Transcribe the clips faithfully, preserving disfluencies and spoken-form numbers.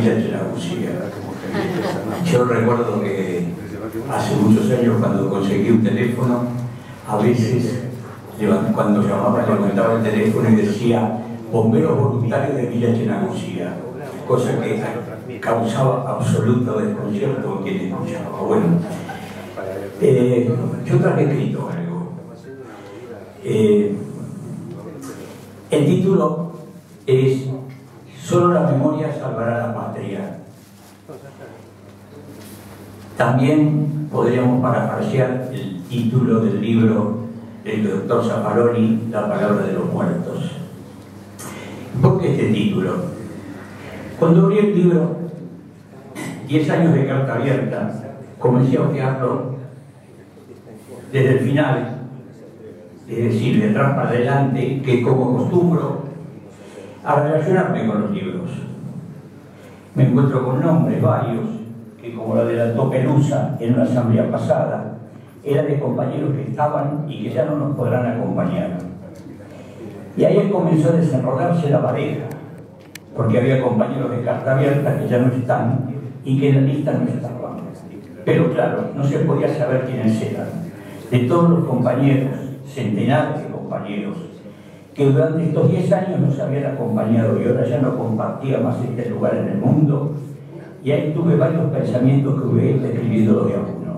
Villa Chelagusía. Yo recuerdo que hace muchos años, cuando conseguí un teléfono, a veces cuando llamaba levantaba el teléfono y decía bomberos voluntarios de Villa Chelagusía, cosa que causaba absoluto desconcierto en quien escuchaba. Bueno, eh, yo traje escrito algo. Eh, el título es "Solo la memoria salvará la patria". También podríamos parafrasear el título del libro del doctor Zaffaroni, La palabra de los muertos. ¿Por qué este título? Cuando abrí el libro, diez años de carta abierta, comencé a ojearlo desde el final, es decir, de atrás para adelante, que como costumbro a relacionarme con los libros. Me encuentro con nombres varios, que como lo adelantó Pelusa en una asamblea pasada, eran de compañeros que estaban y que ya no nos podrán acompañar. Y ahí comenzó a desenrolarse la pareja, porque había compañeros de carta abierta que ya no están y que en la lista no estaban. Pero claro, no se podía saber quiénes eran. De todos los compañeros, centenares de compañeros, que durante estos diez años nos habían acompañado y ahora ya no compartía más este lugar en el mundo, y ahí tuve varios pensamientos que voy a ir describiendo de a uno.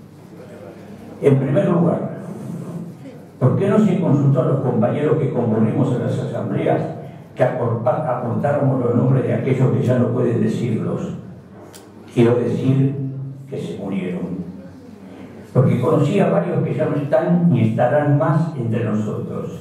En primer lugar, ¿por qué no se consultó a los compañeros que concurrimos en las asambleas que aportáramos los nombres de aquellos que ya no pueden decirlos? Quiero decir que se murieron. Porque conocí a varios que ya no están ni estarán más entre nosotros.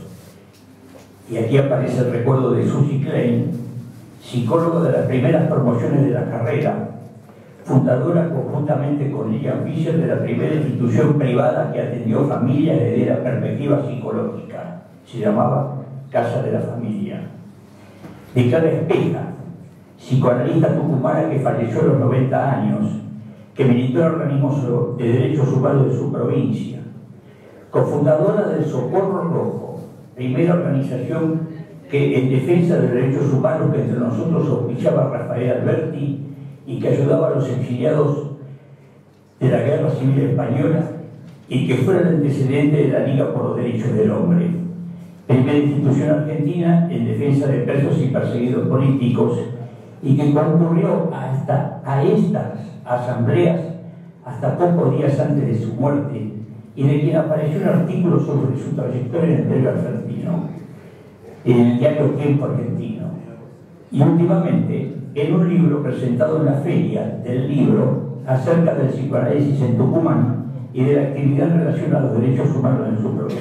Y aquí aparece el recuerdo de Susie Klein, psicólogo de las primeras promociones de la carrera, fundadora conjuntamente con Lilian Fischer de la primera institución privada que atendió familias desde la perspectiva psicológica. Se llamaba Casa de la Familia. De Clara Espeja, psicoanalista tucumana que falleció a los noventa años, que militó en organismos de derechos humanos de su provincia, cofundadora del Socorro Rojo, primera organización que en defensa de derechos humanos que entre nosotros auspiciaba Rafael Alberti y que ayudaba a los exiliados de la Guerra Civil Española y que fuera el antecedente de la Liga por los Derechos del Hombre, primera institución argentina en defensa de presos y perseguidos políticos y que concurrió hasta a estas asambleas hasta pocos días antes de su muerte y de quien apareció un artículo sobre su trayectoria en el diario argentino, en el diario Tiempo Argentino, y últimamente en un libro presentado en la feria del libro acerca del psicoanálisis en Tucumán y de la actividad en relación a los derechos humanos en su provincia.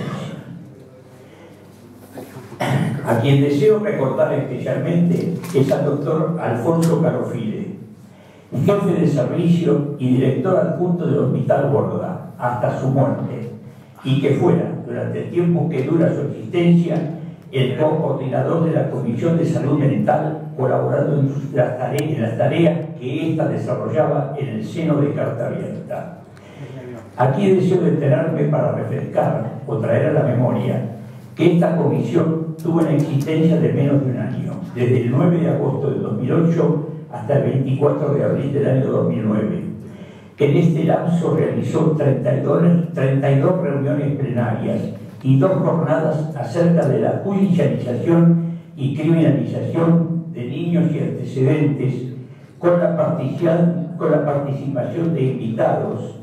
A quien deseo recordar especialmente es al doctor Alfonso Carofile, jefe de servicio y director adjunto del Hospital Borda hasta su muerte, y que fuera, durante el tiempo que dura su existencia, el co-coordinador de la Comisión de Salud Mental, colaborando en, sus, las tareas, en las tareas que ésta desarrollaba en el seno de Carta Abierta. Aquí deseo detenerme para refrescar o traer a la memoria que esta comisión tuvo una existencia de menos de un año, desde el nueve de agosto de dos mil ocho hasta el veinticuatro de abril del año dos mil nueve, que en este lapso realizó treinta y dos reuniones plenarias y dos jornadas acerca de la judicialización y criminalización de niños y antecedentes, con la participación, con la participación de invitados,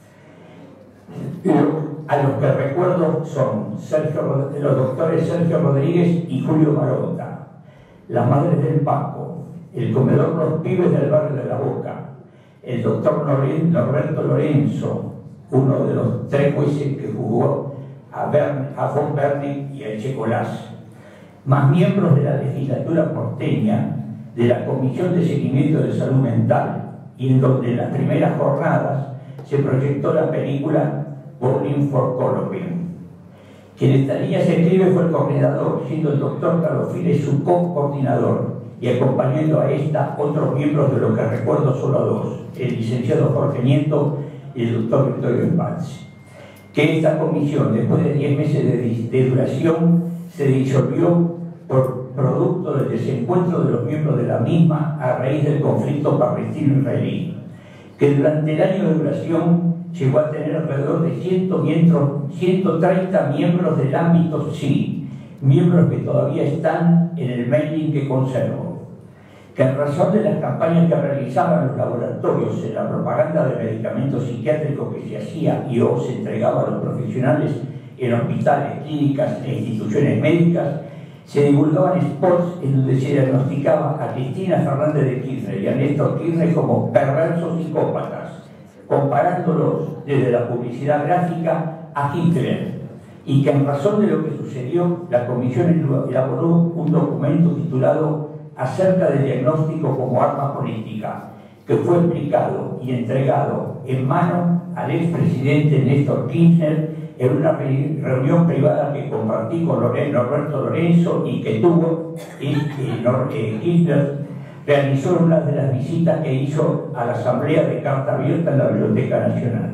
a los que recuerdo son Sergio, los doctores Sergio Rodríguez y Julio Marota, las madres del Paco, el comedor Los Pibes del barrio de La Boca, el doctor Norberto Lorenzo, uno de los tres jueces que jugó a, Bern, a von Bernick y a Echecolás, más miembros de la legislatura porteña, de la Comisión de Seguimiento de Salud Mental, y en donde en las primeras jornadas se proyectó la película Bowling for Columbine. Quien en esta línea se escribe fue el coordinador, siendo el doctor Carofile su co-coordinador, y acompañando a esta otros miembros de lo que recuerdo solo a dos, el licenciado Jorge Nieto y el doctor Victorio Spatz. Que esta comisión, después de diez meses de, de duración, se disolvió por producto del desencuentro de los miembros de la misma a raíz del conflicto palestino-israelí, que durante el año de duración llegó a tener alrededor de ciento treinta miembros del ámbito sí, miembros que todavía están en el mailing que conservo, que en razón de las campañas que realizaban los laboratorios en la propaganda de medicamentos psiquiátricos que se hacía y o se entregaba a los profesionales en hospitales, clínicas e instituciones médicas, se divulgaban spots en donde se diagnosticaba a Cristina Fernández de Kirchner y a Néstor Kirchner como perversos psicópatas, comparándolos desde la publicidad gráfica a Hitler, y que en razón de lo que sucedió, la comisión elaboró un documento titulado Acerca del diagnóstico como arma política, que fue explicado y entregado en mano al expresidente Néstor Kirchner en una reunión privada que compartí con Norberto Lorenzo y que tuvo y, y Kirchner realizó una de las visitas que hizo a la Asamblea de Carta Abierta en la Biblioteca Nacional.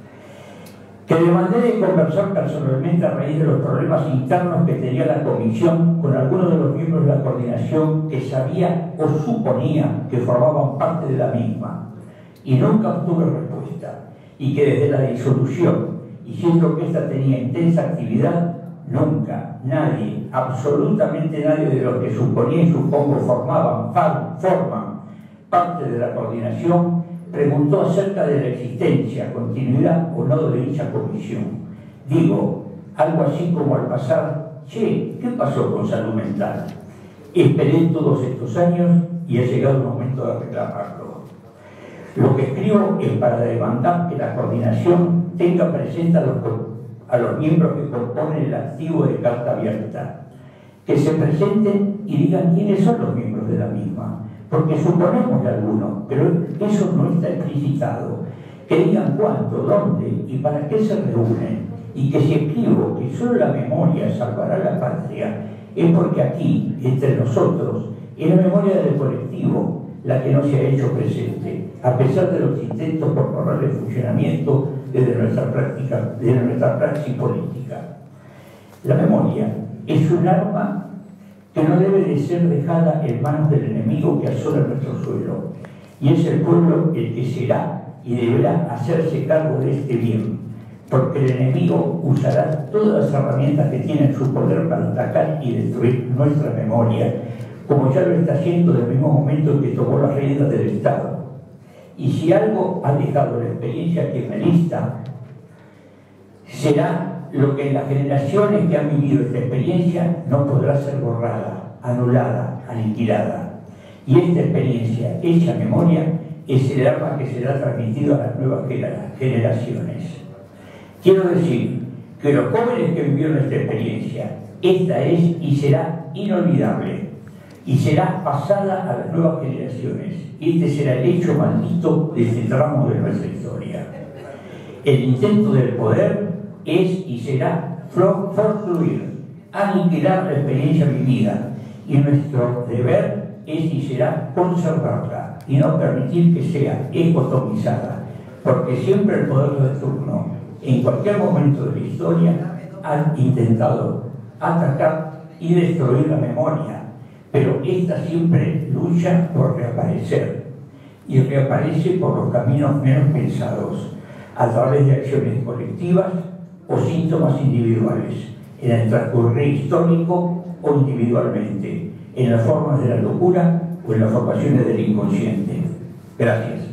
Que le mandé de conversar personalmente a raíz de los problemas internos que tenía la comisión con algunos de los miembros de la coordinación que sabía o suponía que formaban parte de la misma, y nunca obtuve respuesta, y que desde la disolución, y siendo que esta tenía intensa actividad, nunca nadie, absolutamente nadie de los que suponía y supongo formaban, forman parte de la coordinación, preguntó acerca de la existencia, continuidad o no de dicha comisión. Digo, algo así como al pasar, che, ¿qué pasó con salud mental? Esperé todos estos años y ha llegado el momento de reclamarlo. Lo que escribo es para demandar que la coordinación tenga presente a los, a los miembros que componen el activo de Carta Abierta, que se presenten y digan quiénes son los miembros de la misma, porque suponemos de algunos, pero eso no está explicitado. Que digan cuánto, dónde y para qué se reúnen, y que si escribo que solo la memoria salvará la patria, es porque aquí, entre nosotros, es la memoria del colectivo la que no se ha hecho presente, a pesar de los intentos por borrar el funcionamiento desde nuestra práctica, desde nuestra praxis política. La memoria es un arma que no debe de ser dejada en manos del enemigo que asola nuestro suelo, y es el pueblo el que será y deberá hacerse cargo de este bien, porque el enemigo usará todas las herramientas que tiene en su poder para atacar y destruir nuestra memoria, como ya lo está haciendo desde el mismo momento en que tomó las riendas del Estado. Y si algo ha dejado la experiencia kirchnerista, será lo que en las generaciones que han vivido esta experiencia no podrá ser borrada, anulada, aniquilada. Y esta experiencia, hecha memoria, es el arma que será transmitido a las nuevas generaciones. Quiero decir que los jóvenes que vivieron esta experiencia, esta es y será inolvidable, y será pasada a las nuevas generaciones. Este será el hecho maldito de este tramo de nuestra historia. El intento del poder es y será forfluir, aniquilar la experiencia vivida, y nuestro deber es y será conservarla y no permitir que sea escotomizada, porque siempre el poder de turno, en cualquier momento de la historia, han intentado atacar y destruir la memoria, pero esta siempre lucha por reaparecer, y reaparece por los caminos menos pensados, a través de acciones colectivas o síntomas individuales, en el transcurrir histórico o individualmente, en las formas de la locura o en las formaciones del inconsciente. Gracias.